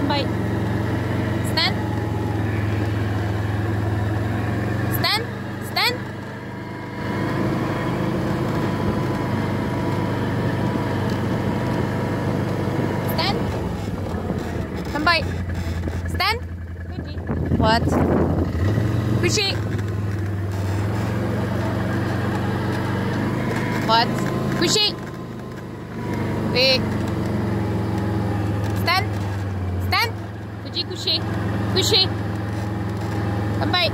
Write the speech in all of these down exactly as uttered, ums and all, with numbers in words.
Come by. Stand. Stand. Stand. Stand. Come by. Stand. Fudji. What? Fudji. What? Fudji. Wait. Stand. Stand. Fudji, Fudji. Fudji. Come by.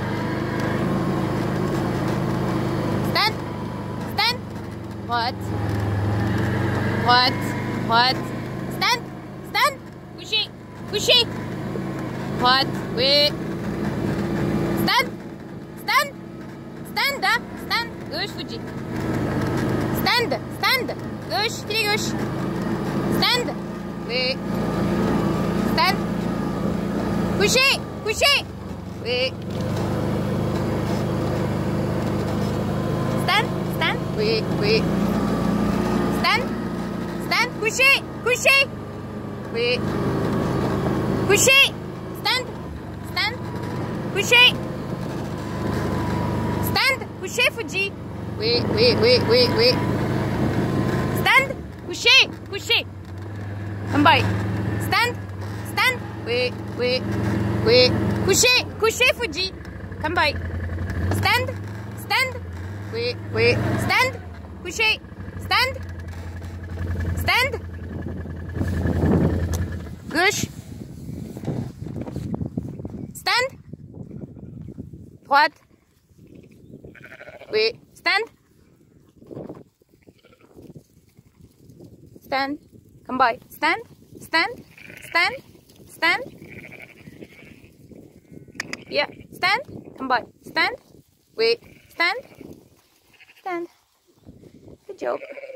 Stand. Stand. What? What? What? Stand. Stand. Fudji. Fudji. What? Wait. Stand. Stand. Stand. Uh. Stand. Good, Fudji. Stand. Stand. Gauche. File gauche. Stand. Wait. Stand. Coucher. Coucher. Wait. Stand. Stand. Wait. Wait. Stand. Stand. Coucher. Coucher. Wait. Coucher. Stand. Stand. Coucher. Stand. Coucher, Fudji. Wait. Wait. Wait. Wait. Wait. Stand. Coucher. Coucher. Come by. Stand. Stand. Wait. Wait. Wait. Coucher. Coucher, Fudji. Come by. Stand. Stand. Wait. Wait. Stand. Coucher. Stand. Stand. Gauche. Stand. Droite. Wait. Stand. Stand. Come by. Stand. Stand. Stand. Stand. Yeah. Stand. Come by. Stand. Wait. Stand. Stand. Good job.